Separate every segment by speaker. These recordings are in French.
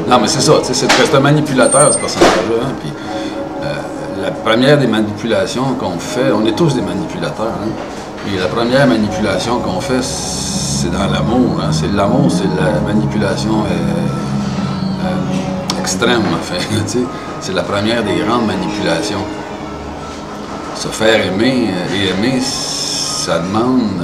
Speaker 1: Non, mais c'est ça, c'est un manipulateur, ce personnage-là. Hein, puis, la première des manipulations qu'on fait, on est tous des manipulateurs. Hein, et la première manipulation qu'on fait, c'est dans l'amour. Hein, l'amour, c'est la manipulation extrême, en fait. C'est la première des grandes manipulations. Se faire aimer et aimer, ça demande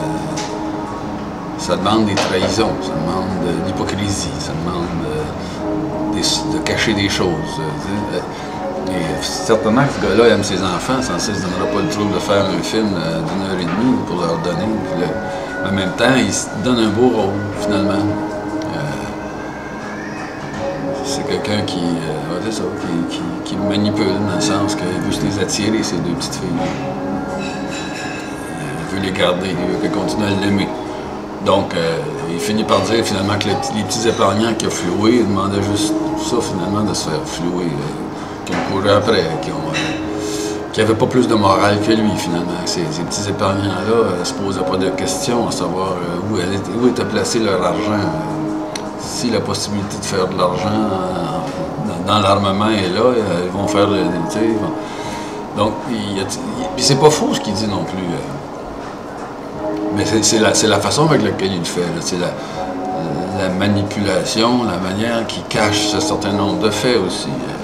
Speaker 1: des trahisons, ça demande de l'hypocrisie, ça demande de cacher des choses. Et certainement que ce gars-là aime ses enfants, sans ça, il ne se donnera pas le trouble de faire un film d'1 heure et demie pour leur donner. En même temps, il se donne un beau rôle, finalement. C'est quelqu'un qui me manipule, dans le sens qu'il veut se les attirer, ces deux petites filles. Il veut les garder, il veut qu'elles continuent à l'aimer. Donc, il finit par dire finalement que les petits épargnants qui ont floué, ils demandaient juste ça, finalement, de se faire flouer, qui ont couru après, qui n'avaient pas plus de morale que lui, finalement. Ces petits épargnants-là ne se posaient pas de questions à savoir où était placé leur argent. Si la possibilité de faire de l'argent dans l'armement est là, ils vont faire le. Donc, puis c'est pas faux ce qu'il dit non plus. Mais c'est la façon avec laquelle il le fait. C'est la manipulation, la manière qu'il cache un certain nombre de faits aussi.